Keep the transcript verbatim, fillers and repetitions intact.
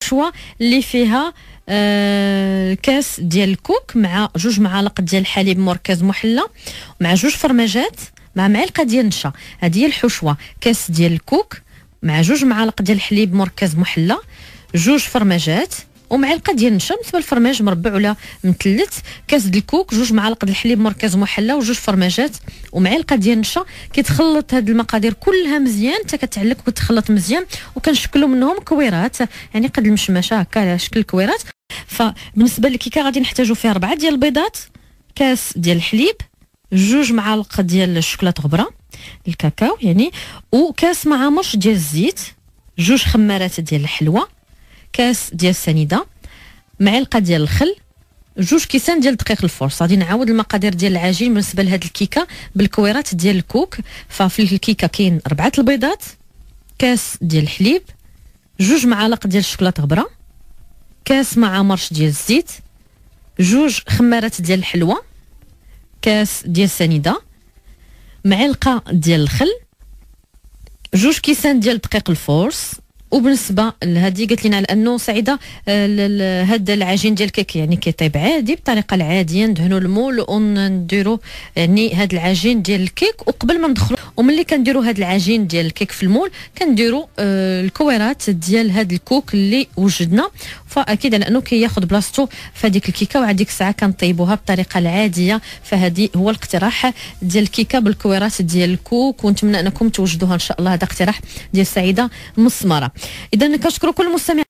الحشوه اللي فيها آه كاس ديال الكوك مع جوج معالق ديال الحليب مركز محلى مع جوج فرماجات مع معلقه ديال النشا. هذه هي الحشوه، كاس ديال الكوك مع جوج معالق ديال الحليب مركز محلى، جوج فرماجات ومعلقه ديال النشا بالنسبه للفرماج مربع ولا مثلث، كاس ديال الكوك، جوج معالق ديال الحليب مركز محلى وجوج فرماجات ومعلقه ديال النشا. كيتخلط هاد المقادير كلها مزيان حتى كتعلق وكتخلط مزيان، وكنشكلوا منهم كويرات يعني قد المشمشه هكا على شكل كويرات. فبالنسبه للكيكه غادي نحتاجوا فيها اربعه ديال البيضات، كاس ديال الحليب، جوج معالق ديال الشوكولاته غبره الكاكاو يعني، وكاس مع مرش ديال الزيت، جوج خمارات ديال الحلوى، كاس ديال السنيده، معلقه ديال الخل، جوج كيسان ديال دقيق الفورص. غادي نعاود المقادير ديال العجين بالنسبه لهاد الكيكه بالكويرات ديال الكوك. ففي الكيكه كاين اربعه البيضات، كاس ديال الحليب، جوج معالق ديال الشوكولاته غبره، كاس مع مرش ديال الزيت، جوج خمارات ديال الحلوى، كاس ديال السنيده، معلقه ديال الخل، جوج كيسان ديال دقيق الفورص. وبالنسبه لهذه قالت لنا على انه سعيده هذا العجين ديال الكيك يعني كيطيب عادي بالطريقه العاديه، ندهنوا المول ونديروا يعني هذا العجين ديال الكيك، وقبل ما ندخلوا وملي كنديروا هذا العجين ديال الكيك في المول كنديروا آه الكويرات ديال هذا الكوك اللي وجدنا. فاكيد على انه كياخذ بلاصتو في هذيك الكيكه، وهذيك الساعه كنطيبوها بالطريقه العاديه. فهذه هو الاقتراح ديال الكيكه بالكويرات ديال الكوك، ونتمنى انكم توجدوها ان شاء الله. هذا اقتراح ديال سعيده مسمره. اذا كنشكروا كل المستمعين.